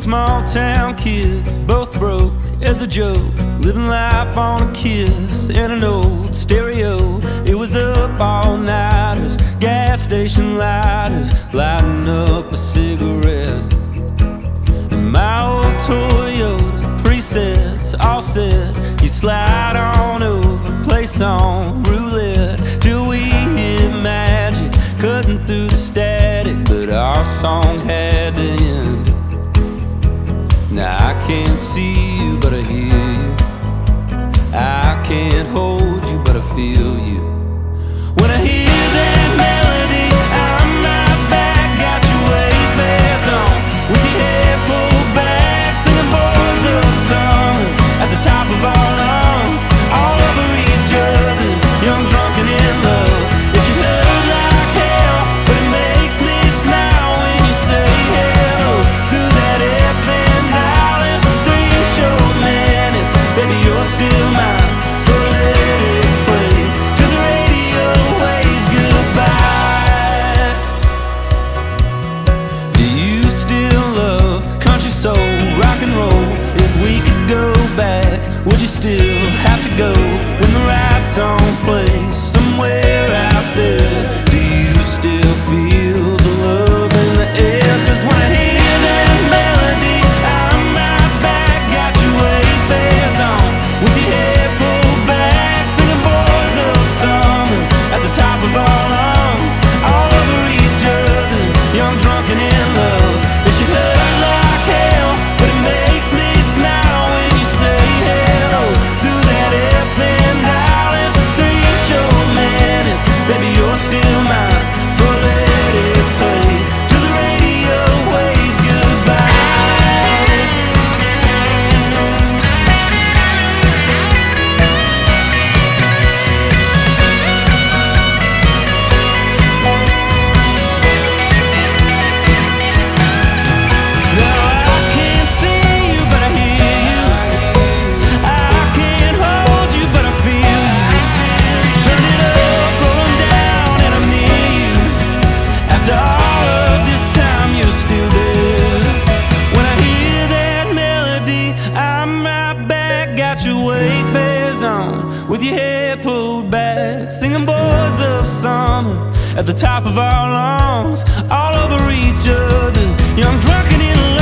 small town kids, both broke as a joke, living life on a kiss and an old stereo. It was up all nighters, gas station lighters, lighting up a cigarette. And my old Toyota presets all set, you slide on over, play song roulette till we hit magic, cutting through the static. But our song had to end. Now I can't see you, but I hear you. I can't hold you, but I feel you. When I hear that melody, I'm right back, got your Wayfarers on, with your hair pulled back, singing boys of summer at the top of our lungs, all over each other, young, drunk, and in love. It should hurt like hell, but it makes me smile when you say hello through that FM dial for 3 short minutes. Baby, you're still mine, so let it play till the radio waves goodbye. Do you still love country soul, rock and roll? If we could go back, would you still have to go when the right song plays somewhere out there? Do you still feel the love in the air? 'Cause when I hear that melody, I'm right back, got your Wayfarers on, with your hair pulled back, singing boys of summer at the top of our lungs, all over each other, young, drunk, and in love. It should hurt like hell, but it makes me smile when you say hello through that FM dial for 3 short minutes. Baby, you're still mine, so let it play till the radio waves goodbye. Now I can't see you, but I hear you. I can't hold you, but I feel you. Turn it up, rolling down, and I'm near you. After all of this time, you're still there. When I hear that melody, I'm right back, got your Wayfarers on, with your hair pulled back, singing boys of summer at the top of our lungs, all over each other, young, drunk, and in love.